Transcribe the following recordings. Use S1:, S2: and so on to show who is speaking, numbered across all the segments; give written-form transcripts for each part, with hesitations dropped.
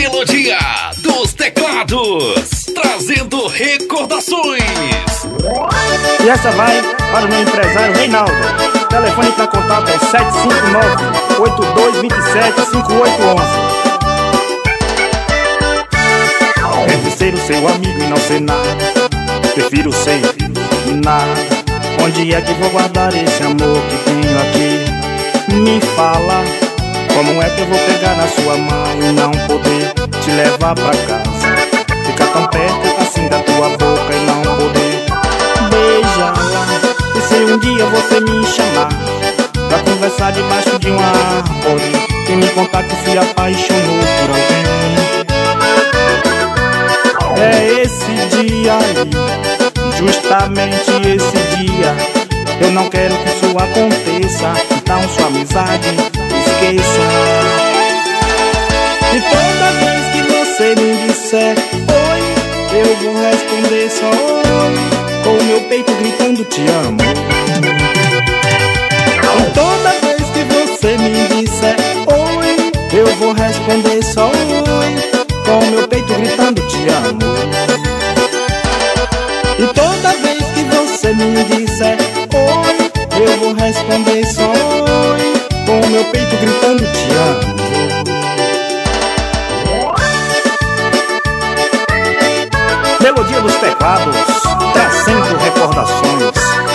S1: Melodia dos teclados, trazendo recordações.
S2: E essa vai para o meu empresário Reinaldo. O telefone para contato é 759-8227-5811. Entre ser o seu amigo e não ser nada, prefiro ser nada. Onde é que vou guardar esse amor que tenho aqui? Me fala, como é que eu vou pegar na sua mão e não poder te levar pra casa? Ficar tão perto assim da tua boca e não poder beijá-la. E se um dia você me chamar pra conversar debaixo de uma árvore e me contar que se apaixonou por alguém, é esse dia aí, justamente esse dia. Eu não quero que isso aconteça, então sua amizade esqueça. E toda vez que você me disser oi, eu vou responder só oi, com o meu peito gritando te amo. E toda vez que você me disser oi, eu vou responder só oi, com o meu peito gritando te amo. E toda vez que você me disser oi, eu vou responder só oi, com o meu peito gritando te amo. Melodia dos teclados, trazendo recordações.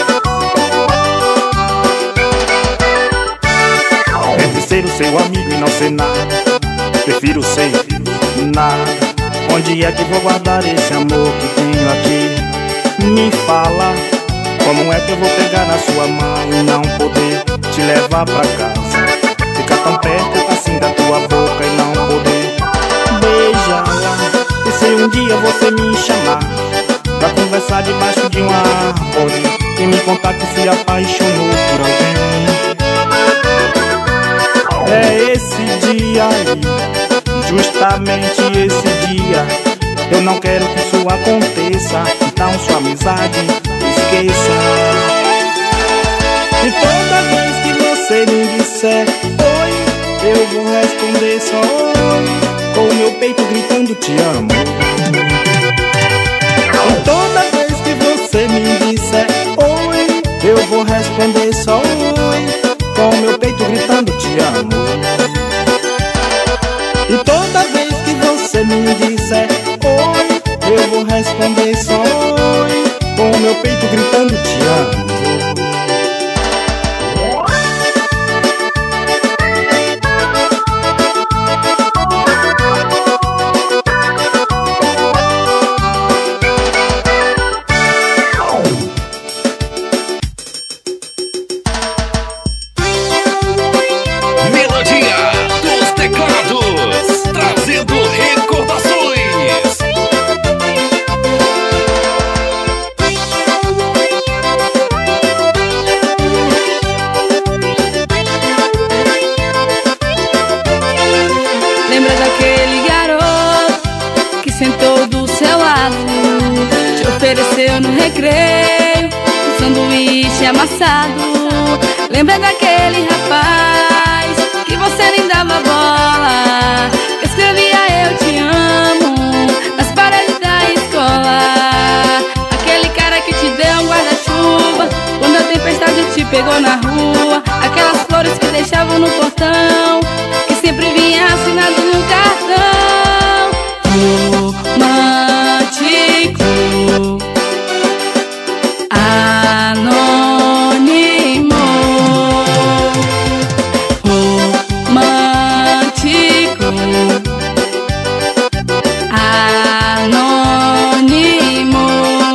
S2: Entre ser o seu amigo e não ser nada, prefiro ser nada. Onde é que vou guardar esse amor que tenho aqui? Me fala, como é que eu vou pegar na sua mão e não poder te levar pra casa? Ficar tão perto assim da tua boca e não poder beijá-la. E se um dia você me chamar pra conversar debaixo de uma árvore e me contar que se apaixonou por alguém, é esse dia aí, justamente esse dia. Eu não quero que isso aconteça, então sua amizade esqueça. E toda vez que você me disser oi, eu vou responder só oi, com o meu peito gritando te amo. E toda vez que você me disser oi, eu vou responder só oi, com o meu peito gritando te amo. E toda vez que você me disser oi, eu vou responder só oi, com o meu peito gritando te amo.
S1: Melodia dos teclados, trazendo recordações.
S3: Lembra daquele garoto que sentou do seu lado, te ofereceu no recreio um sanduíche amassado? Lembra daquele rapaz que você nem dava bola, que escrevia eu te amo nas paredes da escola? Aquele cara que te deu um guarda-chuva quando a tempestade te pegou na rua, aquelas flores que deixavam no portão, que sempre vinha assinado no cartão. Romântico, anônimo. Romântico, anônimo.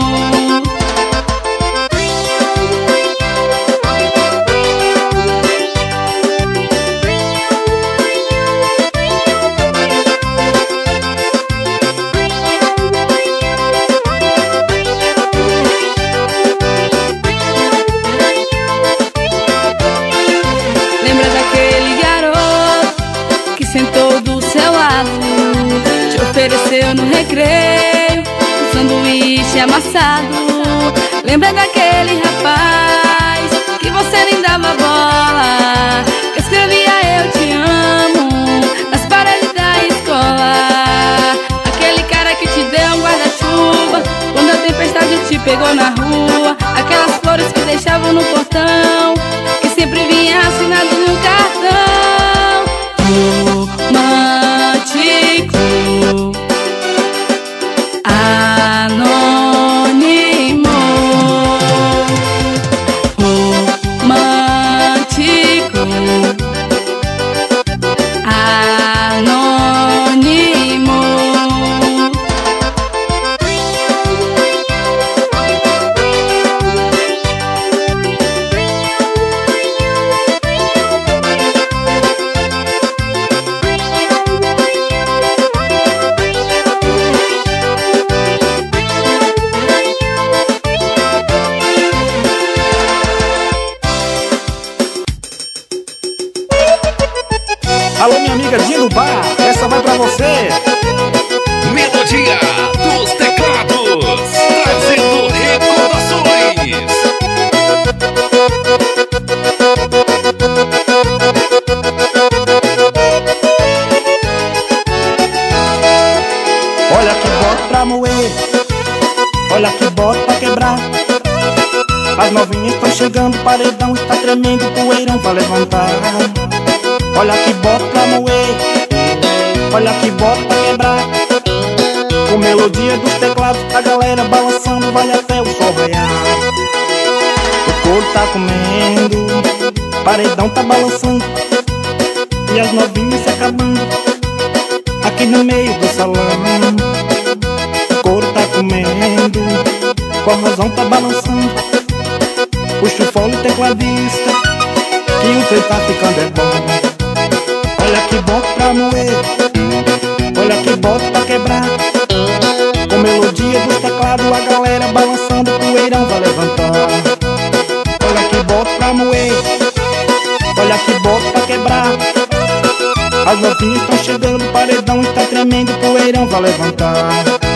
S3: Lembra daquele garoto que sentou do seu lado, te ofereceu no recreio um sanduíche amassado? Lembra daquele rapaz que você nem dava bola, que escrevia eu te amo nas paredes da escola?
S2: Serginho do Bar, essa vai pra você.
S1: Melodia dos teclados, trazendo recordações.
S2: Olha que bota pra moer, olha que bota pra quebrar. As novinhas estão chegando, o paredão está tremendo, o poeirão vai levantar. Olha que bota pra moer, olha que bota pra quebrar. Com melodia dos teclados, a galera balançando, vai até o sol raiar. O couro tá comendo, o paredão tá balançando, e as novinhas se acabando aqui no meio do salão. O couro tá comendo, o forrozão tá balançando. Puxa o fole tecladista, que o trem tá ficando é bom. Olha que bota pra moer, olha que bota pra quebrar. Com melodia dos teclados, a galera balançando, o poeirão vai levantar. Olha que bota pra moer, olha que bota pra quebrar. As novinhas estão chegando, o paredão está tremendo, o poeirão vai levantar.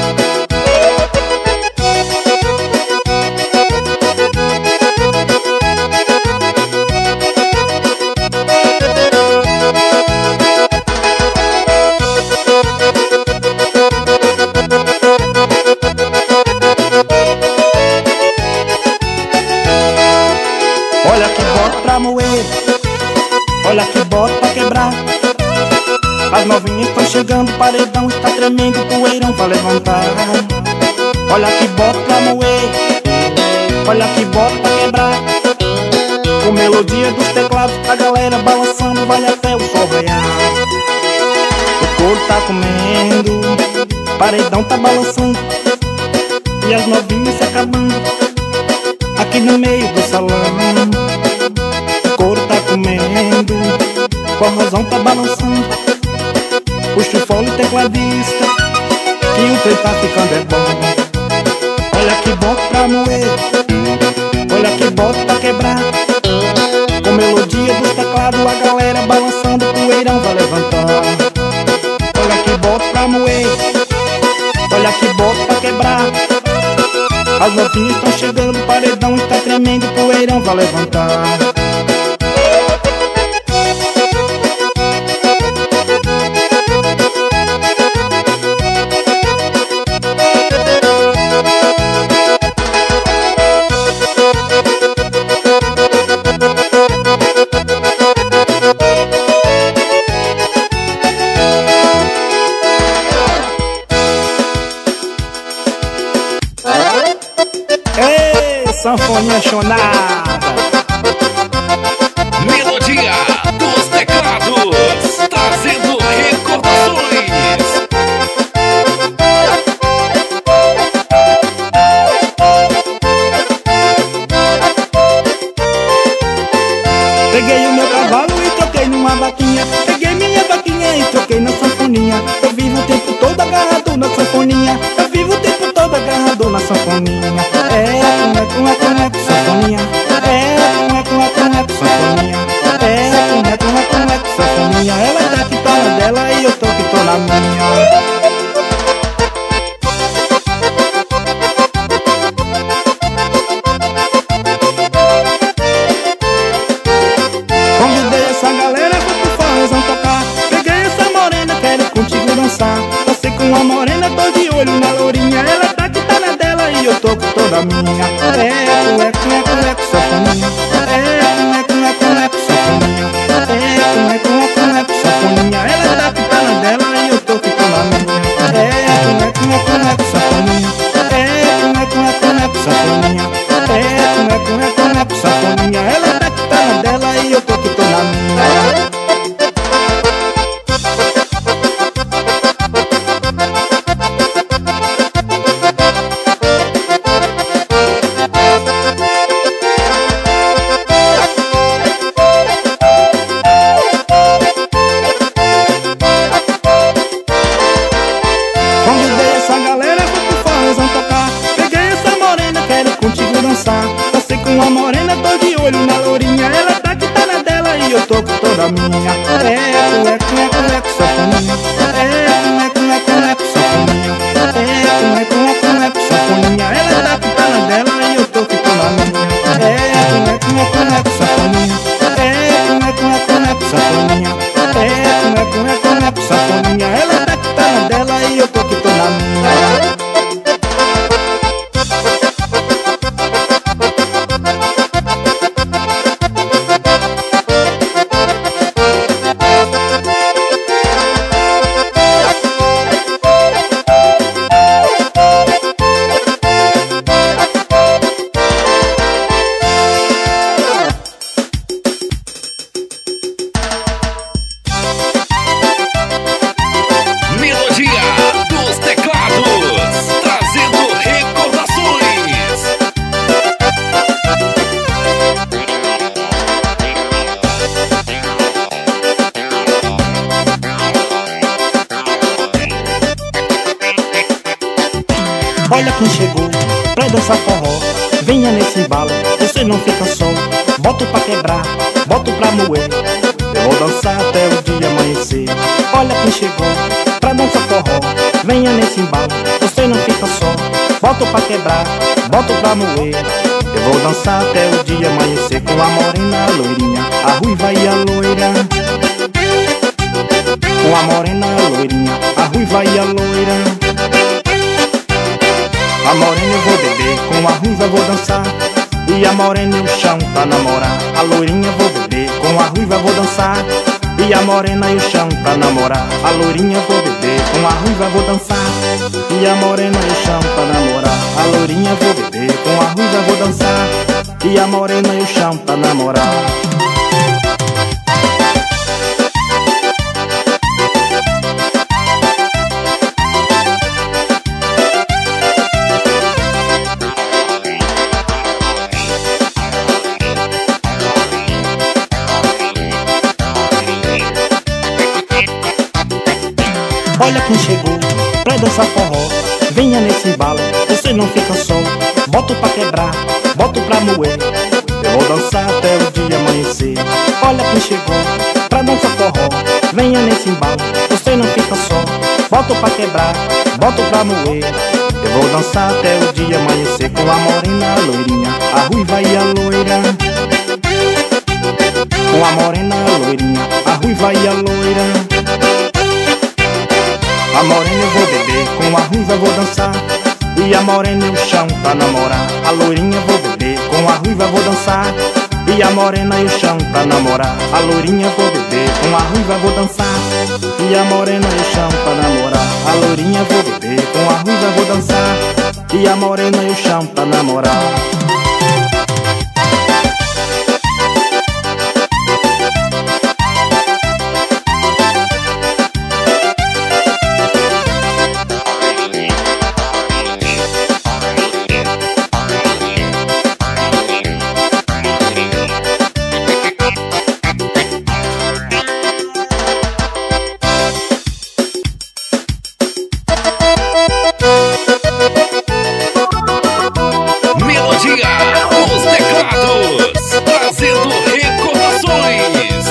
S2: Olha que bota pra moer, olha que bota pra quebrar. As novinhas estão chegando, o paredão está tremendo, o poeirão vai levantar. Olha que bota pra moer, olha que bota pra quebrar. Com melodia dos teclados, a galera balançando, vai até o sol raiar. O couro tá comendo, o paredão tá balançando, e as novinhas se acabando aqui no meio do salão. O couro tá comendo, o forrozão tá balançando. Puxa o fole tecladista, que o trem tá ficando é bom. Olha que bota pra moer, olha que bota pra quebrar. Com melodia dos teclados, a galera balançando, o poeirão vai levantar. Olha que bota pra moer, olha que bota pra quebrar. As novinhas estão chegando, o paredão está tremendo, o poeirão vai levantar. Sanfoninha chonada.
S1: Melodia dos teclados, trazendo recordações.
S2: Peguei o meu cavalo e troquei numa vaquinha. Peguei minha vaquinha e troquei na sanfoninha. Eu vivo o tempo todo agarrado na sanfoninha. Eu vivo o tempo todo agarrado na sanfoninha. Sanfoninha. Sanfoninha. Ela tá que tá na dela e eu tô que tô na minha. Convidei essa galera pra pro forrozão tocar. Peguei essa morena, quero contigo dançar. Você com a morena, tô de olho na lourinha. Ela tá que tá na dela e eu tô com toda minha. Sanfoninha. Sanfoninha. Ela tá que tá na dela e eu tô que tô na minha. Sanfoninha. Sanfoninha. Ela tá que tá na dela e eu tô que tô na minha. Olha quem chegou pra dançar forró, venha nesse embalo, você não fica só. Boto pra quebrar, boto pra moer, eu vou dançar até o dia amanhecer. Olha quem chegou pra dançar forró, venha nesse embalo, você não fica só. Boto pra quebrar, boto pra moer, eu vou dançar até o dia amanhecer. Com a morena, a loirinha, a ruiva e a loira. Com a morena, a loirinha, a ruiva e a loira. A morena eu vou beber, com a ruiva eu vou dançar, e a morena e o chão pra namorar. A loirinha eu vou beber, com a ruiva eu vou dançar, e a morena e o chão pra namorar. A loirinha eu vou beber, com a ruiva eu vou dançar, e a morena e o chão pra namorar. A loirinha eu vou beber, com a ruiva eu vou dançar, e a morena e o chão pra namorar. Olha quem chegou pra dançar forró, venha nesse embalo, você não fica só. Boto pra quebrar, boto pra moer, eu vou dançar até o dia amanhecer. Olha quem chegou pra dançar forró, venha nesse embalo, você não fica só. Boto pra quebrar, boto pra moer, eu vou dançar até o dia amanhecer. Com a morena, a loirinha, a ruiva e a loira. Com a morena, a loirinha, a ruiva e a loira. A morena eu vou beber, com a ruiva eu vou dançar, e a morena e o chão pra namorar. A loirinha eu vou beber, com a ruiva eu vou dançar, e a morena e o chão pra namorar. A loirinha eu vou beber, com a ruiva eu vou dançar, e a morena e o chão pra namorar. A loirinha eu vou beber, com a ruiva eu vou dançar, e a morena e o chão pra namorar.
S1: Os teclados, trazendo recordações.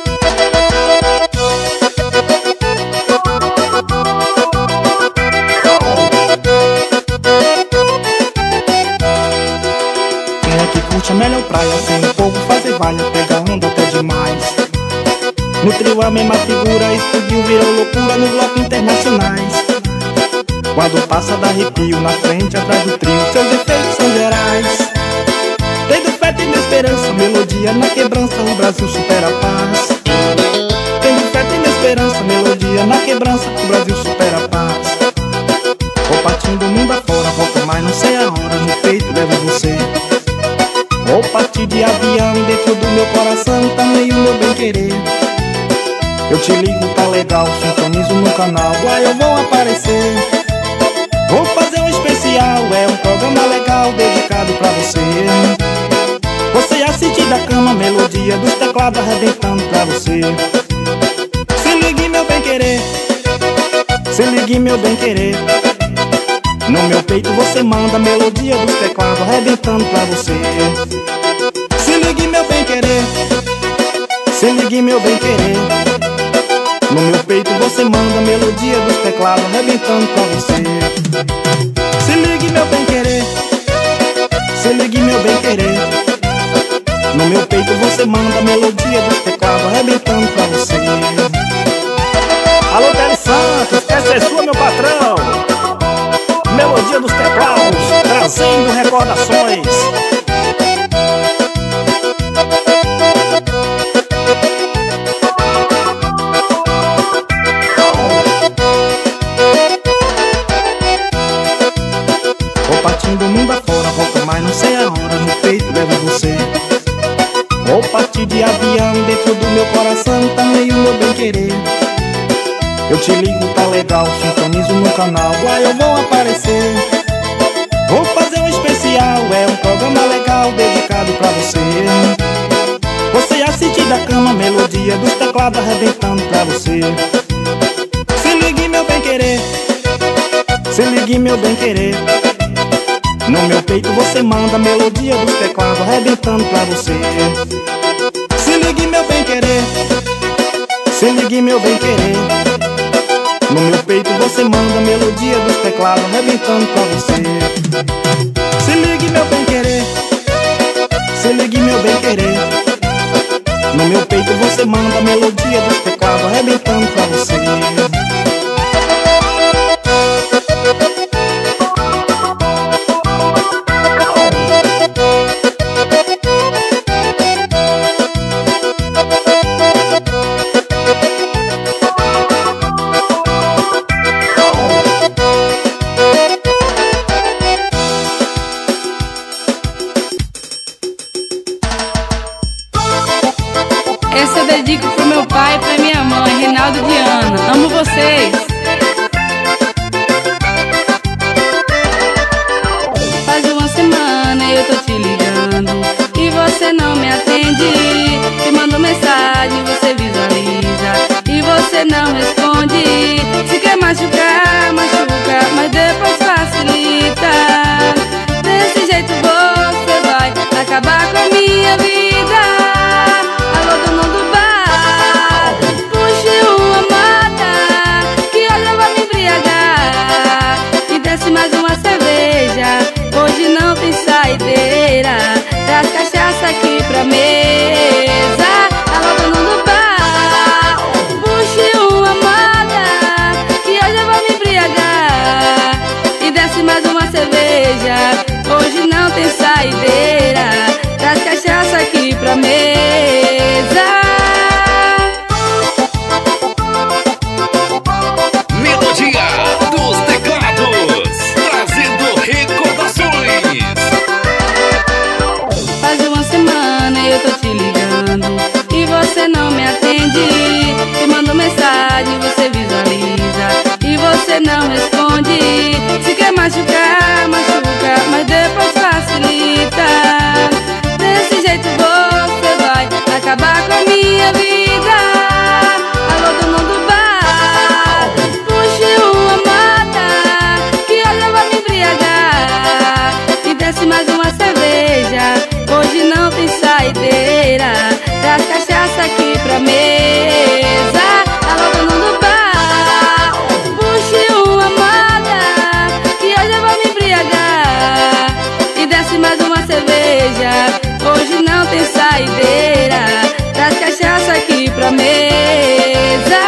S2: Quem é que curte a melhor praia, sem o povo fazer valha, pega onda até demais. No trio a mesma figura, explodiu, virou loucura no bloco internacionais. Quando passa dá arrepio, na frente, atrás do trio, seus efeitos são gerais. Tendo fé, tendo esperança, melodia na quebrança, o Brasil supera a paz. Tendo fé, tendo esperança, melodia na quebrança, o Brasil supera a paz. Vou partindo do mundo afora, volto mais não sei a hora, no peito levo você. Vou partir de avião, dentro do meu coração também o meu bem querer. Eu te ligo, tá legal, sintonizo no canal, aí eu vou aparecer. Vou fazer um especial, é um programa legal dedicado pra você. Você assiste da cama, melodia dos teclados arrebentando pra você. Se ligue meu bem querer, se ligue meu bem querer. No meu peito você manda, melodia dos teclados arrebentando pra você. Se ligue meu bem querer, se ligue meu bem querer. No meu peito você manda, melodia dos teclados arrebentando pra você. Se ligue meu bem querer, se ligue meu bem querer. No meu peito você manda, melodia dos teclados arrebentando pra você. Alô Tele Santos, essa é sua meu patrão. Melodia dos teclados, trazendo recordações. Do mundo afora, volto mais não sei a hora, no peito levo você. Vou partir de avião, dentro do meu coração também o meu bem querer. Eu te ligo, tá legal, sintonizo no canal, aí eu vou aparecer. Vou fazer um especial, é um programa legal dedicado pra você. Você assiste da cama, melodia dos teclados arrebentando pra você. Se ligue meu bem querer, se ligue meu bem querer. peito você manda a melodia dos teclados arrebentando pra você. Se ligue meu bem querer, se ligue meu bem querer. No meu peito você manda a melodia dos teclados arrebentando pra você. Se ligue meu bem querer, se ligue meu bem querer. No meu peito você manda a melodia dos teclados arrebentando pra você.
S3: Essa eu dedico pro meu pai e pra minha mãe, Reinaldo e Diana. Amo vocês. Faz uma semana eu tô te ligando e você não me atende. Te mando mensagem, você visualiza e você não responde. Se quer machucar, machuca, mas depois facilita. Desse jeito você vai acabar com a minha vida. Alô, dono do bar, puxe uma moda, que hoje eu vou me embriagar. E desce mais uma cerveja, hoje não tem saideira. Traz cachaça aqui pra mesa. Alô, dono do bar, puxe uma moda, que hoje eu vou me embriagar. E desce mais uma cerveja, hoje não tem saideira. Traz cachaça aqui pra mesa.
S1: Melodia dos teclados, trazendo recordações.
S3: Faz uma semana eu tô te ligando e você não me atende. Te mando mensagem, você visualiza e você não responde. Se quer machucar, machuca, mas depois facilita. Desse jeito você vai acabar com a minha vida. Alô, dono do bar, puxe uma moda, que hoje eu vou me embriagar. E desce mais uma cerveja, hoje não tem saideira. Traz cachaça aqui pra mesa. Alô, dono do bar, puxe uma moda, que hoje eu vou me embriagar. E desce mais uma cerveja, hoje não tem saideira. Traz cachaça aqui pra mesa.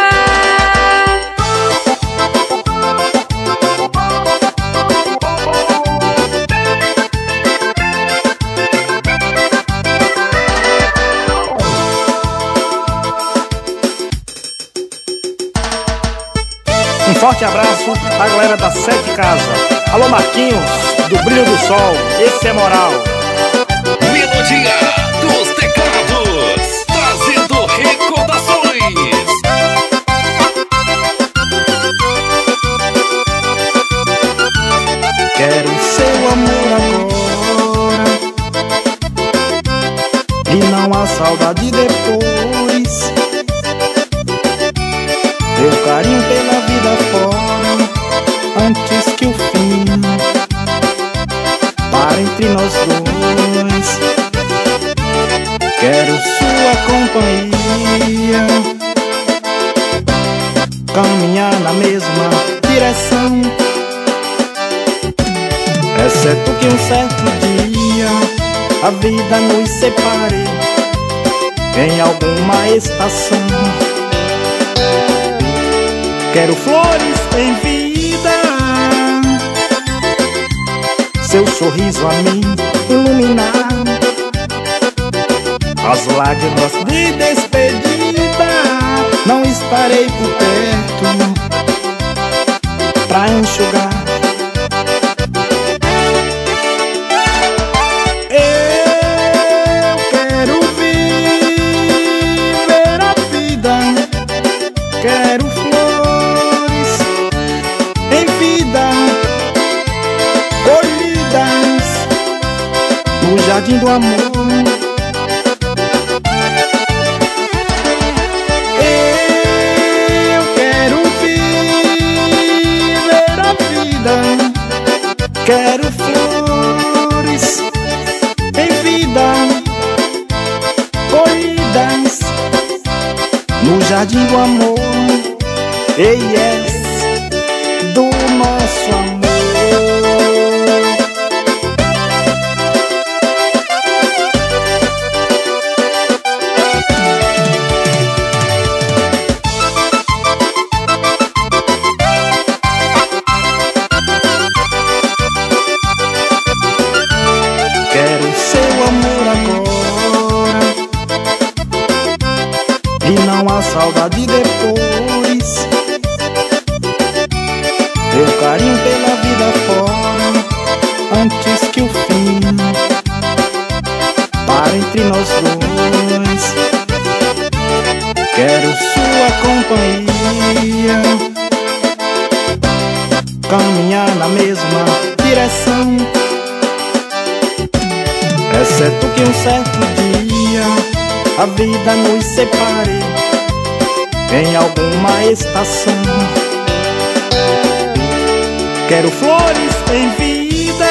S2: Um forte abraço à galera da Sete Casa. Alô Marquinhos, do Brilho do Sol, esse é moral.
S1: Melodia dos teclados, trazendo recordações.
S2: Quero seu amor agora e não há saudade depois. Teu carinho pela vida fora, antes que o fim para entre nós dois. Quero sua companhia, caminhar na mesma direção. Exceto que um certo dia a vida nos separe em alguma estação. Quero flores em vida, seu sorriso a mim iluminar, as lágrimas de despedida. Não estarei por perto pra enxugar. Eu quero viver a vida, quero em vida, colhidas no jardim do amor. Eu quero viver a vida, quero flores Ei, yes, do nosso amor. Quero seu amor agora e não há saudade depois. Teu carinho pela vida fora, antes que o fim pare entre nós dois. Quero sua companhia, caminhar na mesma direção, exceto que um certo dia a vida nos separe em alguma estação. Quero flores em vida,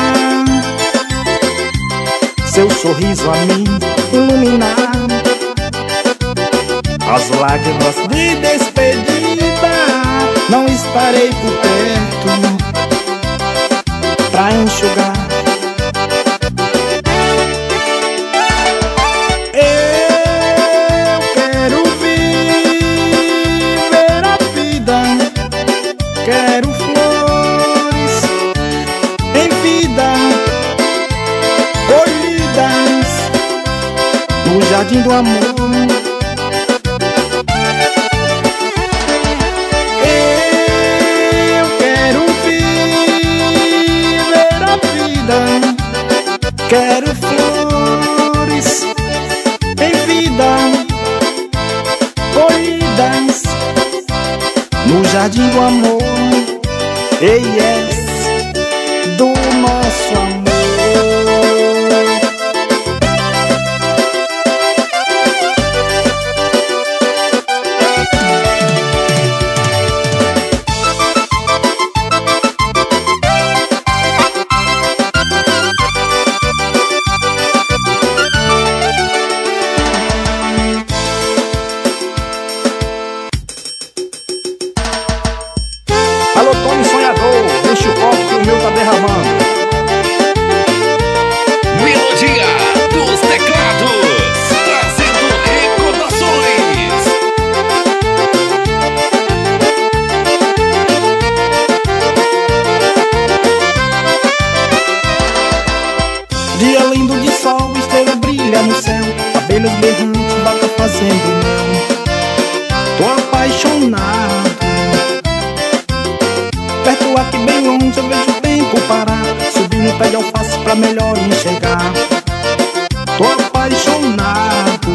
S2: seu sorriso a mim iluminar, as lágrimas de despedida não estarei por perto pra enxugar. Eu quero viver a vida, quero flores em vida, colhidas no jardim do amor. Eu quero viver a vida, quero flores em vida, colhidas no jardim do amor. Ei, yes, do nosso amor. Alô, Tony Sonhador, enche o copo que o meu tá derramando.
S1: Melodia dos teclados, trazendo recordações.
S2: Dia lindo de sol, estrela brilha no céu, abelhas berrantes, vaca fazendo mel. Tô apaixonado, perto aqui bem longe eu vejo o tempo parar, subir no pé de alface pra melhor enxergar. Tô apaixonado,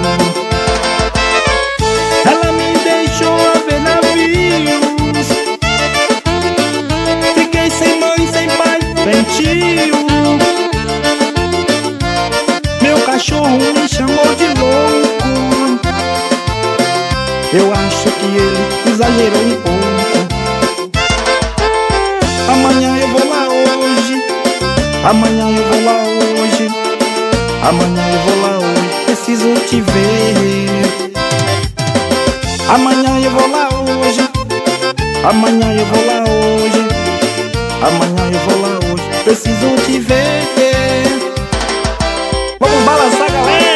S2: ela me deixou a ver navios, fiquei sem mãe, sem pai, sem tio. Meu cachorro me chamou de louco, eu acho que ele exagerou um pouco. Amanhã eu vou lá hoje, amanhã eu vou lá hoje, amanhã eu vou lá hoje, preciso te ver. Amanhã eu vou lá hoje, amanhã eu vou lá hoje, amanhã eu vou lá hoje, preciso te ver. Vamos balançar, galera!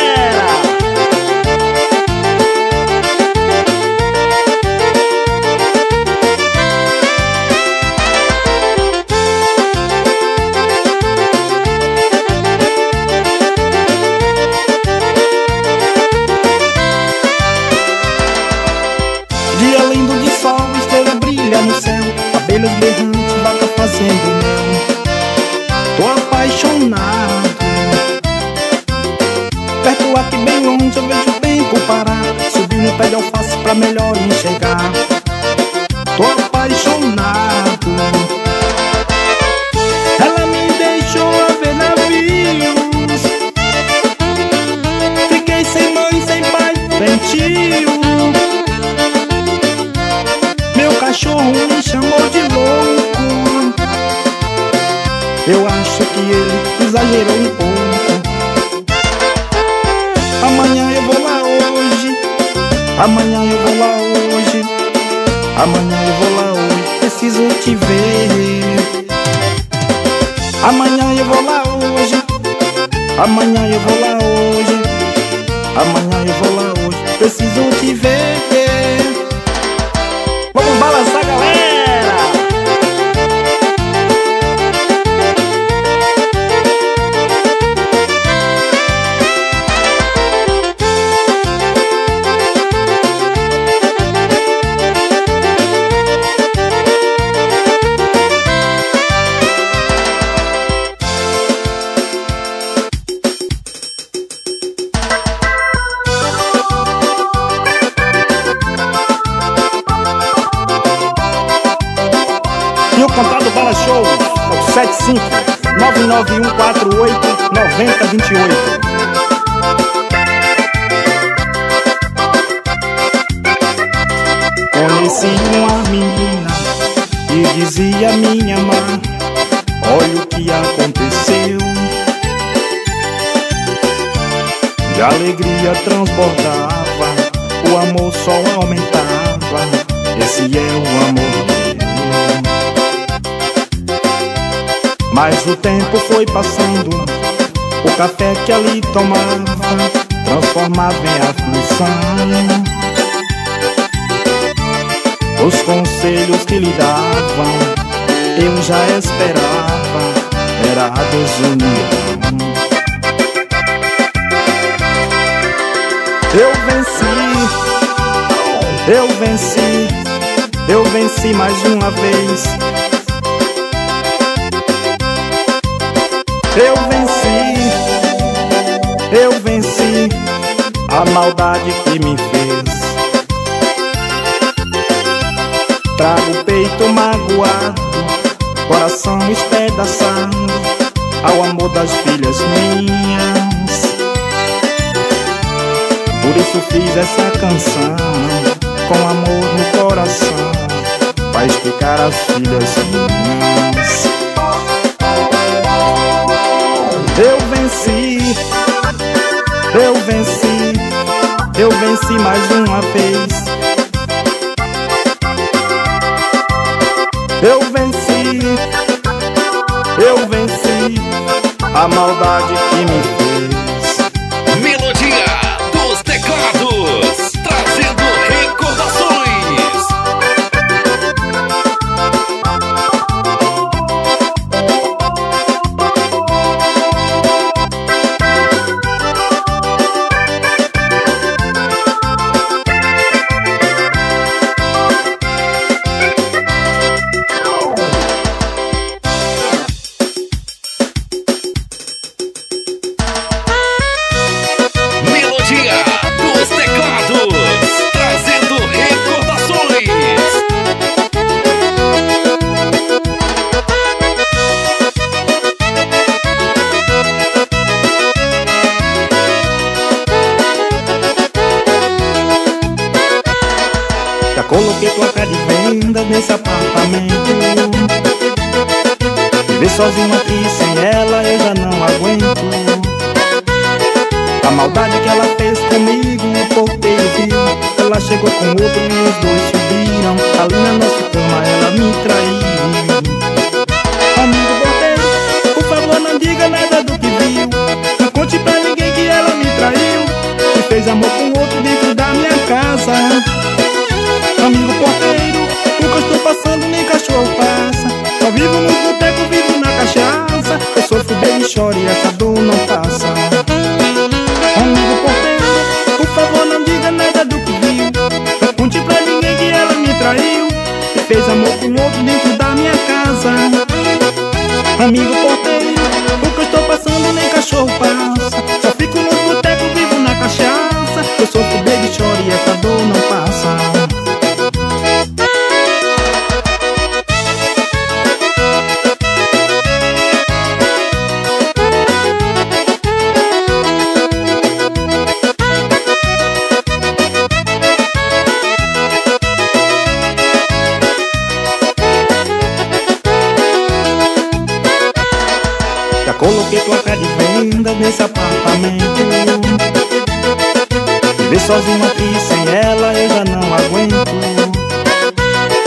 S2: Dia lindo de sol, estrela brilha no céu, abelhas berrantes, vaca fazendo mel. Tô apaixonado, perto aqui bem longe eu vejo o tempo parar, subir no pé de alface pra melhor enxergar. Tô apaixonado, ela me deixou a ver navios, fiquei sem mãe, sem pai, sem tio. Meu cachorro me chamou de louco, eu acho que ele exagerou um pouco. Amanhã eu vou lá hoje, amanhã eu vou lá hoje, Amanhã eu vou lá hoje, preciso te ver. Amanhã eu vou lá hoje, amanhã eu vou lá hoje, amanhã eu vou lá hoje, preciso te ver. Vamos balançar, galera! E o contato Bala Show 75-99148-9028. Conheci uma menina e dizia minha mãe: olha o que aconteceu. De alegria transbordava, o amor só aumentava. Esse é o amor meu. Mas o tempo foi passando, o café que ali tomava transformava em aflição. Os conselhos que lhe davam, eu já esperava, era a desunião. Eu venci mais uma vez. Eu venci a maldade que me fez. Trago o peito magoado, coração espedaçado, ao amor das filhas minhas. Por isso fiz essa canção, com amor no coração, pra explicar às filhas minhas. Eu venci mais uma vez. Eu venci a maldade que me fez.
S1: Melodia dos teclados, trazendo recordações.
S2: Coloquei placa de venda nesse apartamento. Viver sozinho aqui sem ela eu já não aguento. A maldade que ela fez comigo o porteiro viu. Ela chegou com outro e os dois subiram. Ali na nossa cama ela me traiu. Amigo porteiro, por favor não diga nada do que viu. Não conte pra ninguém que ela me traiu e fez amor com outro dentro da minha casa. Amigo porteiro, o que eu estou passando nem cachorro passa. Só vivo no boteco, vivo na cachaça. Eu sofro bem e choro e essa dor não passa. Amigo porteiro, por favor não diga nada do que viu. Não conte pra ninguém que ela me traiu e fez amor com outro dentro da minha casa. Amigo porteiro, o que eu estou passando nem cachorro passa. Só fico no boteco, vivo na cachaça. Eu sofro bem e choro e essa dor não passa. Coloquei placa de venda nesse apartamento. Viver sozinho aqui sem ela eu já não aguento.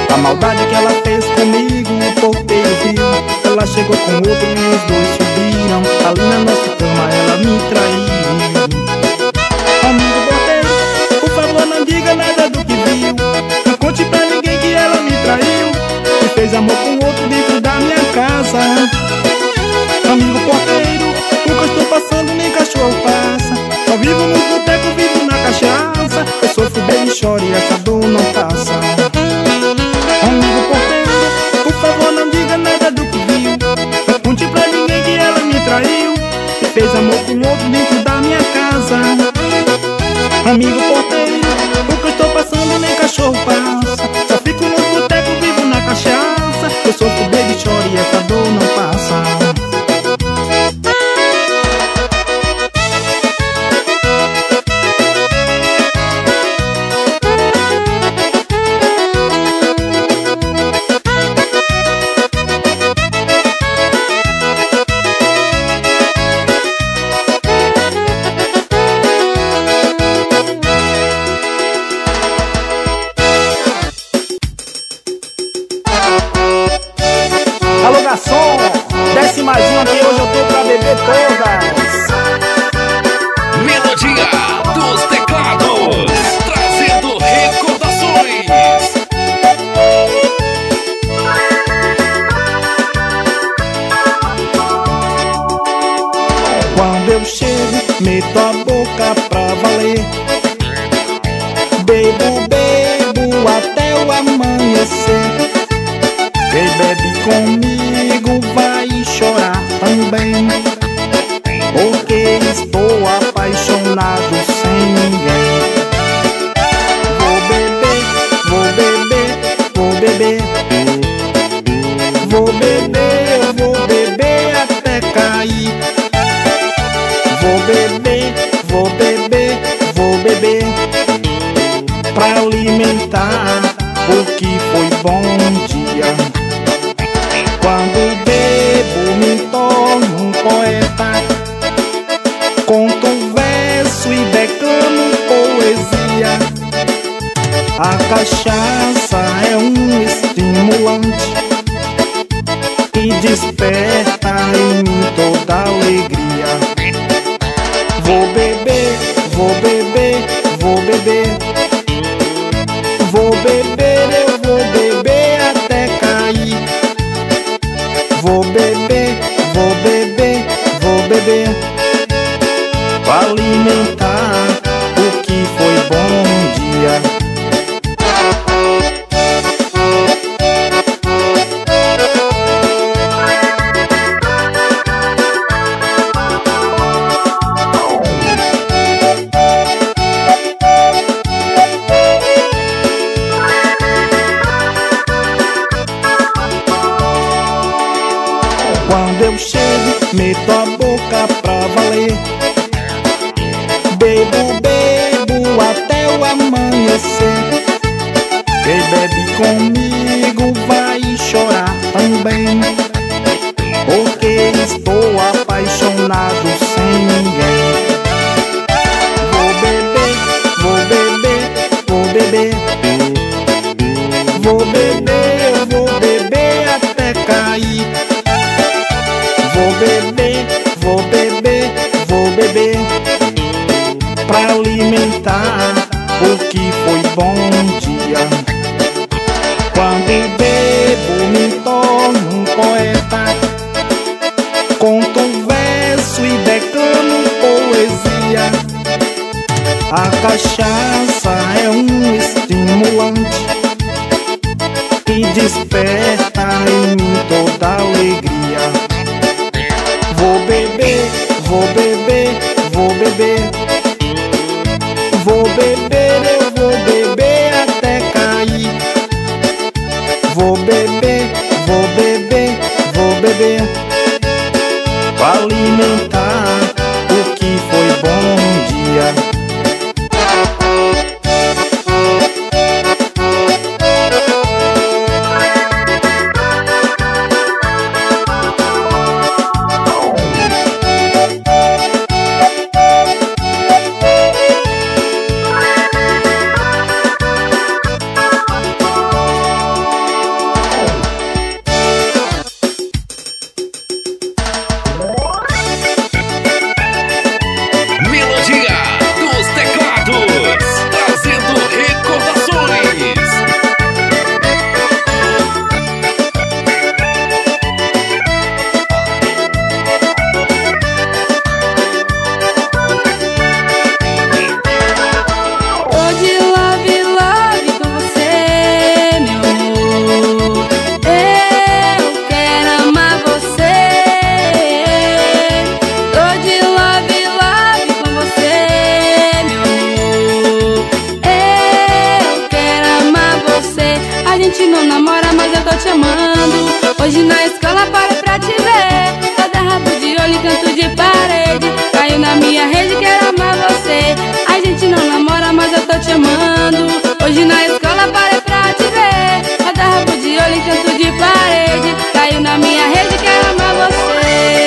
S2: A maldade que ela fez comigo, o porteiro viu. Ela chegou com outro e os dois subiram. Ali na nossa cama ela me traiu. Amigo porteiro, por favor não diga nada do que viu. Não conte pra ninguém que ela me traiu e fez amor com outro dentro da minha casa. Amigo porteiro, o que eu estou passando nem cachorro passa. Só vivo no boteco, vivo na cachaça. Eu sofro bem e choro e essa dor não passa. Amigo porteiro, por favor não diga nada do que viu. Não conte pra ninguém que ela me traiu e fez amor com outro dentro da minha casa. Amigo porteiro, o que eu estou passando nem cachorro passa. Só fico no boteco, vivo na cachaça. Eu sofro bem e choro e essa dor não passa. Alô garçom, desce mais uma que hoje eu tô pra beber todas.
S1: Melodia dos teclados, trazendo recordações.
S2: Quando eu chego, meto a boca pra valer. Bebo, bebo até o amanhecer. Quem bebe comigo vai chorar também, porque estou apaixonado sem ninguém. Vou beber, vou beber, vou beber. Vou beber, eu vou beber até cair. Vou beber, vou beber, vou beber, pra alimentar o que foi bom dia. Quando bebo me torno um poeta, conto verso e declamo poesia. A cachaça é um estimulante que desperta em mim toda alegria. Vou beber, vou beber, vou beber. Vou beber, eu vou beber até cair. Vou beber, vou beber, vou beber, pra alimentar o que foi bom dia. Quando eu chego, meto a boca pra valer. Bebo, bebo até o amanhecer. Quem bebe comigo vai chorar também, porque estou apaixonado sem ninguém. Vou beber, vou beber, vou beber. Vou beber, eu vou beber até cair. Vou beber, vou beber, vou beber, pra alimentar o que foi bom dia. Quando bebo me torno um poeta, conto verso e declamo poesia. A cachaça é um estimulante que desperta em mim toda alegria. Vou beber, vou beber, vou beber. Vou beber, eu vou beber até cair. Vou beber, vou beber, vou beber, pra alimentar o que foi bom dia.
S3: namora, mas eu tô te amando. Hoje na escola parei pra te ver. Cada rabo de olho e canto de parede. Caiu na minha rede, quero amar você. A gente não namora, mas eu tô te amando. Hoje na escola parei pra te ver. Cada rabo de olho e canto de parede. Caiu na minha rede, quero amar você.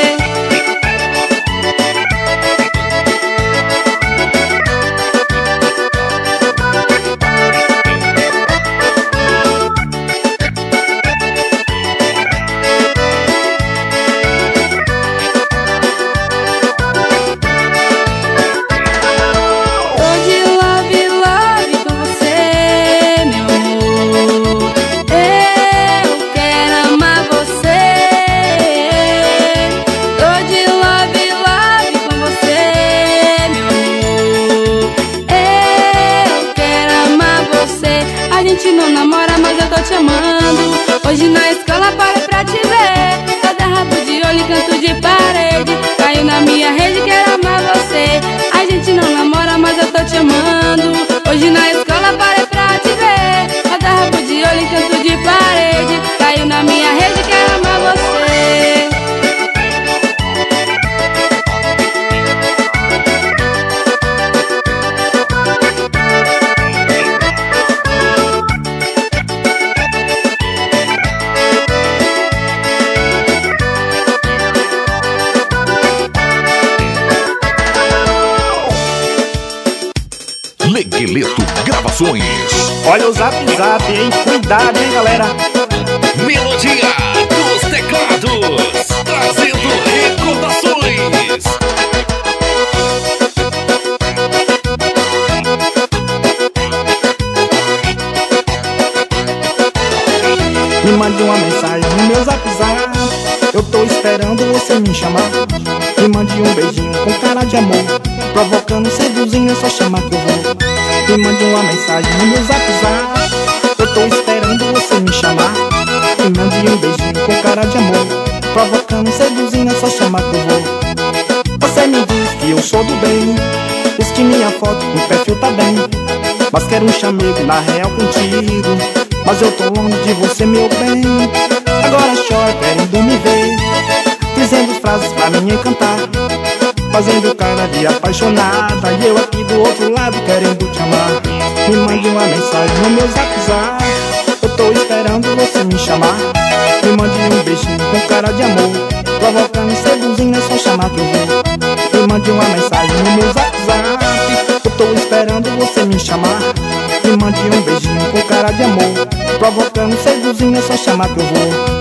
S3: Não namora, mas eu tô te amando. Hoje na escola parei pra te ver. Cada rabo de olho e canto de parede. Caiu na minha rede, quero amar você. A gente não namora, mas eu tô te amando. Hoje na escola parei pra te ver. Cada rabo de olho e canto de parede. Caiu na minha rede, quero amar você.
S1: Legueleto Gravações.
S2: Olha o zap zap, hein? Cuidado, hein, galera?
S1: Melodia dos teclados, trazendo recordações.
S2: Me mande uma mensagem no meu zap zap. Eu tô esperando você me chamar. Me mande um beijinho com cara de amor. Provocando, seduzindo, é só chamar que eu vou. Me mande uma mensagem no meu zap zap. Eu tô esperando você me chamar. Me mande um beijinho com cara de amor. Provocando, seduzindo, é só chamar que eu vou. Você me diz que eu sou do bem. Diz que minha foto no perfil tá bem. Mas quero um chamego na real contigo. Mas eu tô longe de você, meu bem. Agora chora querendo me ver, dizendo frases pra me encantar, fazendo cara de apaixonada. E eu aqui do outro lado querendo te amar. Me mande uma mensagem no meu zap zap. Eu tô esperando você me chamar. Me mande um beijinho com cara de amor. Provocando, seduzindo, é só chamar que eu vou. Me mande uma mensagem no meu zap zap. Eu tô esperando você me chamar. Me mande um beijinho com cara de amor. Provocando, seduzindo, é só chamar que eu vou.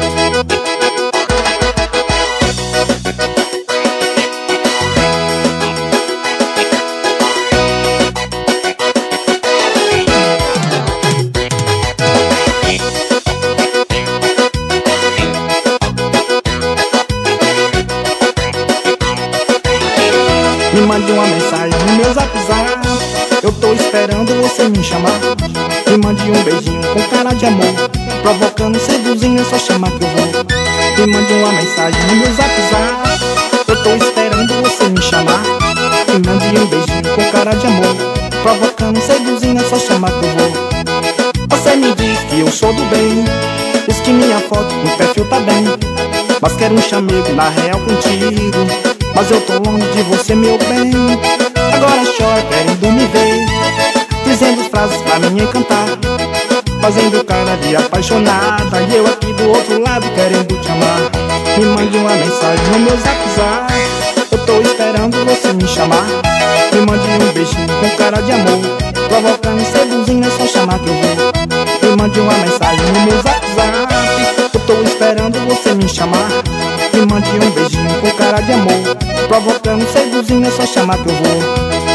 S2: Me mande uma mensagem no meu zap zap. Eu tô esperando você me chamar. Me mande um beijinho com cara de amor. Provocando, seduzindo, é só chamar que eu vou. Me mande uma mensagem no meu zap zap. Eu tô esperando você me chamar. Me mande um beijinho com cara de amor. Provocando, seduzindo, é só chamar que eu vou. Você me diz que eu sou do bem. Diz que minha foto no perfil tá bem. Mas quero um chamego na real contigo. Mas eu tô longe de você, meu bem. Agora chora querendo me ver, dizendo frases pra me encantar, fazendo cara de apaixonada. E eu aqui do outro lado querendo te amar. Me mande uma mensagem no meu zap zap. Eu tô esperando você me chamar. Me mande um beijinho com cara de amor. Provocando, seduzindo, é só chamar que eu vou. Me mande uma mensagem no meu zap zap. Eu tô esperando você me chamar. Me mande um beijinho com cara de amor. Provocando, seduzindo, é só chamar que eu vou.